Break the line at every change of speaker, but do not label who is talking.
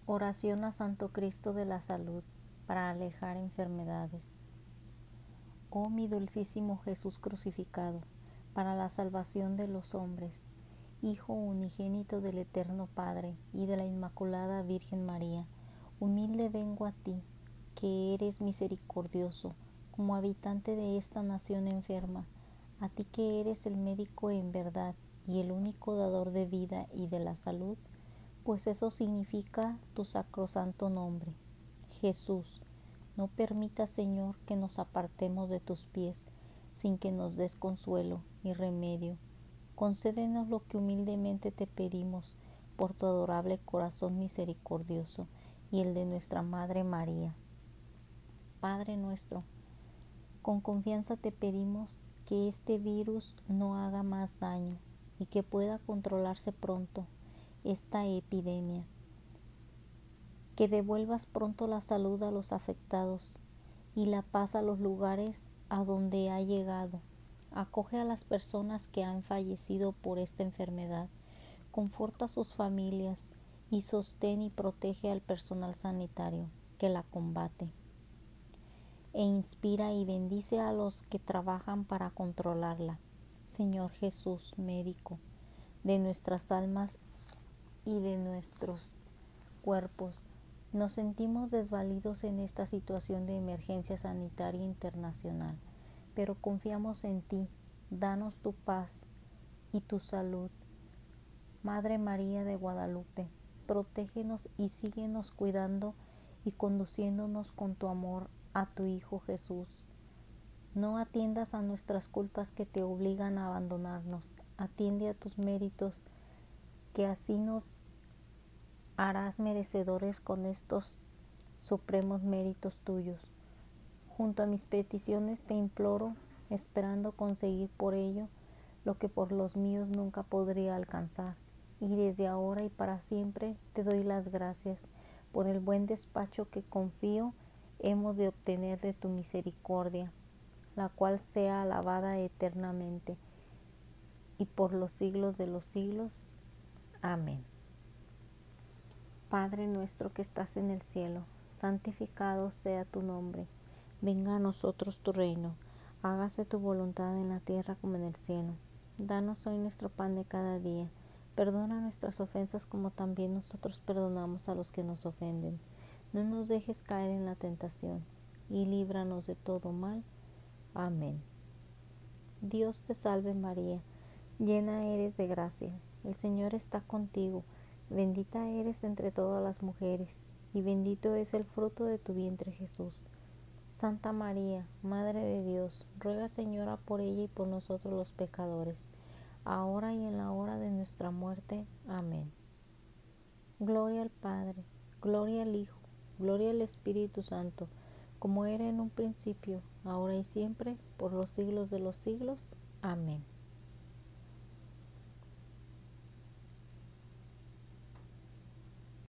Oración a Santo Cristo de la Salud para alejar enfermedades. Oh mi dulcísimo Jesús crucificado, para la salvación de los hombres, Hijo unigénito del Eterno Padre y de la Inmaculada Virgen María, humilde vengo a ti, que eres misericordioso, como habitante de esta nación enferma, a ti que eres el médico en verdad y el único dador de vida y de la salud, pues eso significa tu sacrosanto nombre. Jesús, no permitas, Señor, que nos apartemos de tus pies, sin que nos des consuelo y remedio. Concédenos lo que humildemente te pedimos, por tu adorable corazón misericordioso y el de nuestra Madre María. Padre nuestro, con confianza te pedimos que este virus no haga más daño y que pueda controlarse pronto esta epidemia, que devuelvas pronto la salud a los afectados y la paz a los lugares a donde ha llegado. Acoge a las personas que han fallecido por esta enfermedad, conforta a sus familias y sostén y protege al personal sanitario que la combate, e inspira y bendice a los que trabajan para controlarla. Señor Jesús, médico de nuestras almas y de nuestros cuerpos, nos sentimos desvalidos en esta situación de emergencia sanitaria internacional, pero confiamos en ti. Danos tu paz y tu salud. Madre María de Guadalupe, protégenos y síguenos cuidando y conduciéndonos con tu amor a tu Hijo Jesús. No atiendas a nuestras culpas que te obligan a abandonarnos. Atiende a tus méritos, que así nos harás merecedores con estos supremos méritos tuyos. Junto a mis peticiones te imploro, esperando conseguir por ello lo que por los míos nunca podría alcanzar. Y desde ahora y para siempre te doy las gracias por el buen despacho que confío hemos de obtener de tu misericordia, la cual sea alabada eternamente y por los siglos de los siglos. Amén. Padre nuestro que estás en el cielo, santificado sea tu nombre. Venga a nosotros tu reino. Hágase tu voluntad en la tierra como en el cielo. Danos hoy nuestro pan de cada día. Perdona nuestras ofensas como también nosotros perdonamos a los que nos ofenden. No nos dejes caer en la tentación y líbranos de todo mal. Amén. Dios te salve María, llena eres de gracia. El Señor está contigo. Bendita eres entre todas las mujeres, y bendito es el fruto de tu vientre Jesús. Santa María, Madre de Dios, ruega Señora por ella y por nosotros los pecadores, ahora y en la hora de nuestra muerte. Amén. Gloria al Padre, gloria al Hijo, gloria al Espíritu Santo, como era en un principio, ahora y siempre, por los siglos de los siglos. Amén.